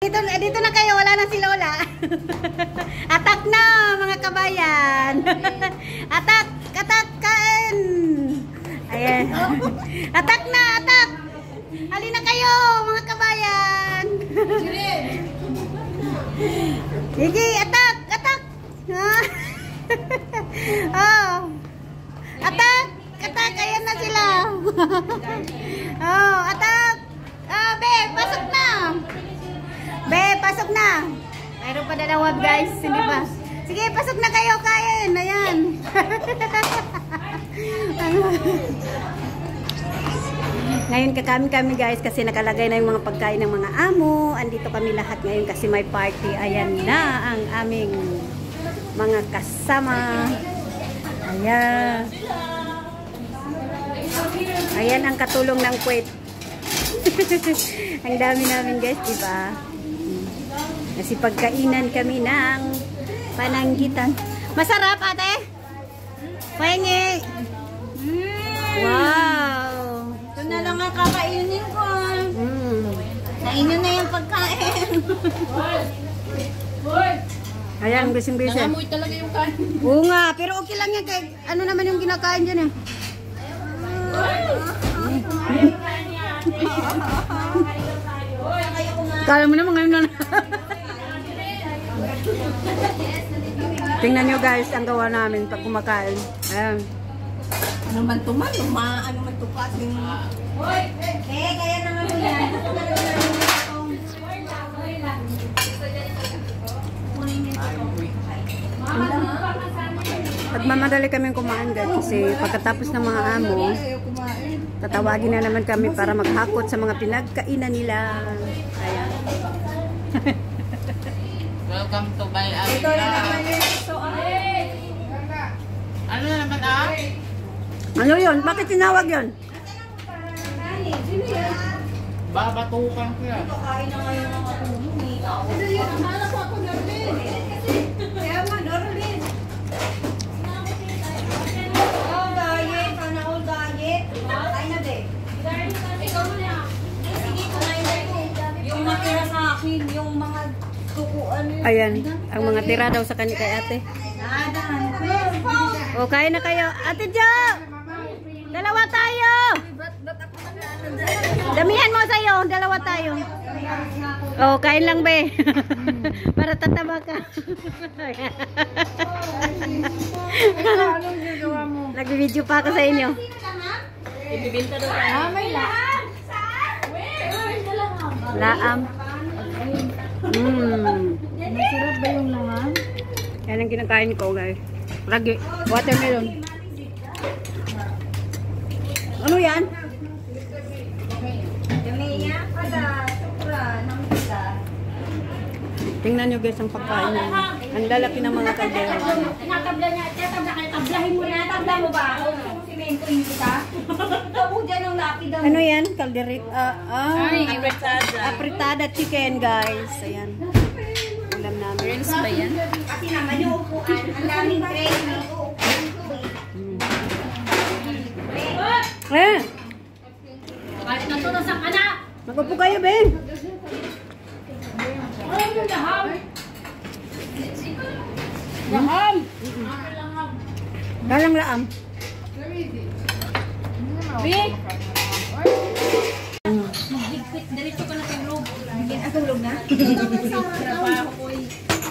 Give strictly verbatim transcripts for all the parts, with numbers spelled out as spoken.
Dito, dito na kayo, wala na si Lola. Atak na, mga kabayan. Atak, atak, kain. Ayan. Atak na, atak. Halina kayo, mga kabayan. Sige, atak, atak. Oh. Atak, atak, ayan na sila. Oh, atak. Ah, be, pasok na. Be, pasok na. Mayroon pa dalawa guys, hindi ba? Sige, pasok na kayo, kain. Ayan. Ngayon kakami kami guys kasi nakalagay na yung mga pagkain ng mga amo. Andito kami lahat ngayon kasi may party. Ayan na ang aming mga kasama. Ayan. Ayan ang katulong ng kwet. Ang dami namin guys, diba? Kasi pagkainan kami ng pananggitan. Masarap ate? Pahingi. Wow. Ito na lang ang kakainin ko. Mm. Nainin na yung pagkain. Ayan, bising-bising. Nangamoy talaga yung kain. Oo nga, pero okay lang yan. Kay, ano naman yung kinakain dyan eh. Kala mo naman ngayon na. Tingnan nyo guys, ang gawa namin pag kumakain. Ayan. Ano man tuman, luma, ano man tupas. Eh, kaya naman mo yan. Pagmamadali kami kumain guys kasi pagkatapos ng mga amo, tatawagin na naman kami para maghakot sa mga pinagkainan nila. Ayan. Welcome to Bay Ate. Ito na naman yun. So, Ano na naman ah? Ano yun? Bakit tinawag yun? Babatukan ko yan. kain na ngayon ang katulong eh. Ito yun, malas ako na rin. Kaya man, Norlin. Oh, diet. Sana all diet. Kain na, be. Ikaw mo na. Sige, kumain na yun. Yung natira sa akin, yung mga tukuan. Ayan, ang mga tira daw sa kanila kay ate. Nada. O, kain na kayo. Ate Jo! Dalawa tayo! Damihan mo sa'yo. Dalawa tayo. O, kain lang be. Para tataba ka. Anong gagawa mo? Nag-video pa ako sa inyo. Ibibinta daw tayo. Ah, may lahat. Laam. Mmm. Masarap ba yung lahat? Yan ang kinakain ko guys. Lagi. Watermelon. Ano yan? Damiya pada sobra ng pita. Tingnan nyo guys ang pagkain niya. Ang lalaki ng mga kaldero. Nakabla niya, tabla kay tablahin mo na, tabla mo ba ako? Simento yung kita. Tabo diyan ng lapid daw. Ano yan? Kalderit. Ah, ah. Ay, apretada. Apritada chicken guys. Ayan. Ulam namin. Friends ba yan? Kasi naman yung upuan, ang daming tray na uupuan ko eh. Eh! Kahit natulosan ka na! Mag-upo kayo, be! Ano yung laham? Laham! Dalang laam. Be! Maghigpit, diretso ka na kay loob. Bigyan ang tulog na? Trabaho ko eh.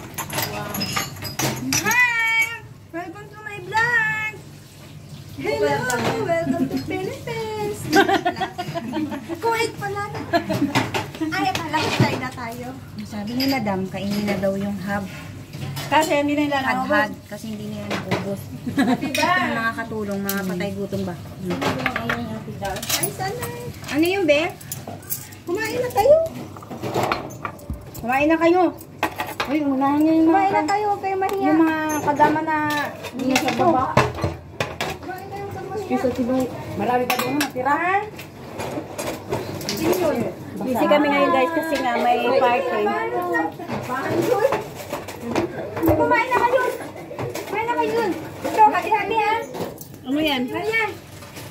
Hi! Welcome to my vlog! Hello! Welcome to Philippines! Kuwait pala na. Ay, pala, tayo na tayo. Sabi ni Madam, kainin na daw yung hub. Kasi hindi na nila Had-had, kasi hindi nila naubos. Diba? Mga katulong, mga patay gutom ba? Ay, sana. Ano yung be? Kumain na kayo. Kumain na kayo. Uy, unahan nyo yung Kumain mga, na kayo, kayo mahiya. yung mga kadama na nasa baba. Kumain na yung sa mas. Piso tibay. Marami pa doon natira. Ha? Busy kami ngayon guys kasi nga may party. Kumain na kayo. Kumain na kayo. Ito, hati-hati ha. Ano yan? Ayan.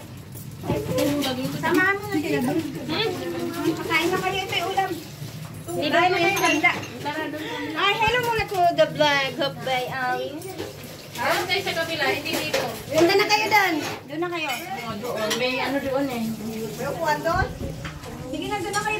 Samahan mo na sila doon. Pakain na kayo, ito yung ulam. Hindi ba na kayo ganda? Ay, hello muna to the vlog. Hope by Ali. Doon tayo sa kabila, hindi dito. Punta na kayo doon. Doon na kayo. Oh, doon. May ano doon eh. May upuan doon? Sige na, doon na kayo.